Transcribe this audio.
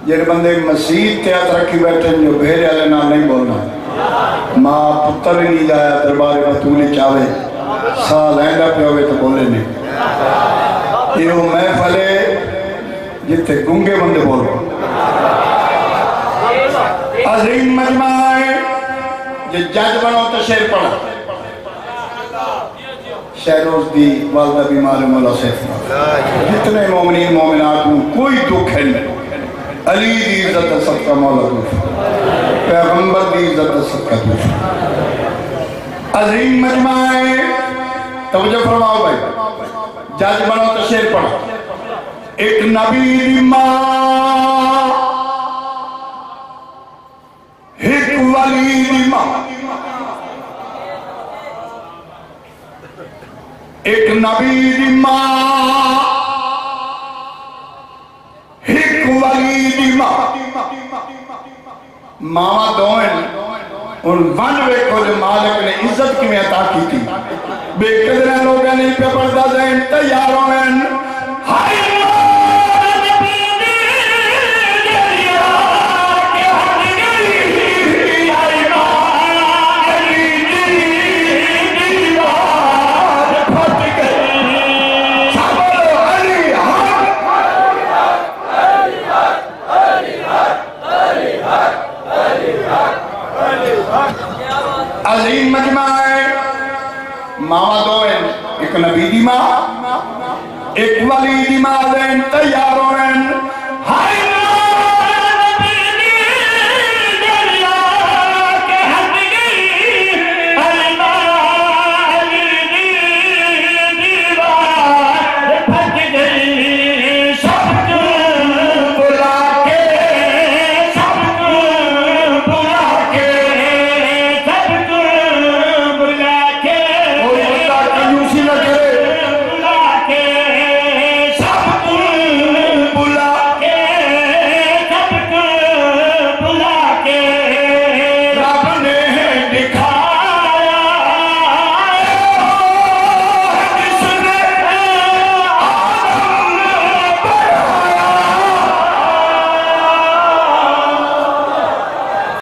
جن بندے مسیح تیات رکھی بیٹھے جو بھیرے والے نام نہیں بولنا ماں پتر ہی نہیں جایا دربار بطولی چاہے سال اینڈا پہ ہوئے تو بولے نہیں یہ وہ محفل ہے جتے گنگے بندے بول عظیم مجمع ہے جو جج بنو تو شیر پڑھا شہروز دی والدہ بیمار مولا سیف جتنے مومنین مومنات ہوں کوئی دکھ ہے نہیں علی دی عزت صدقہ مولا دوش پیغمبر دی عزت صدقہ دوش عظیم مجمع ہے توجہ فرماؤ بھائی جج بنو تو شیر پڑھا ایک نبی دی ماں ایک ولی دی ماں ایک نبی دی ماں ایک ولی دی ماں ماما دوئن ان ون ویکھو جو مالک نے عزت کی میں عطا کی تھی بے قدرہ لوگیں نہیں پہ پردہ دیں تیاروں میں ہائی عظیم مجمع ہے ماما دوئن ایک نبی دی ماں ایک ولی دی ماں دین تیاروں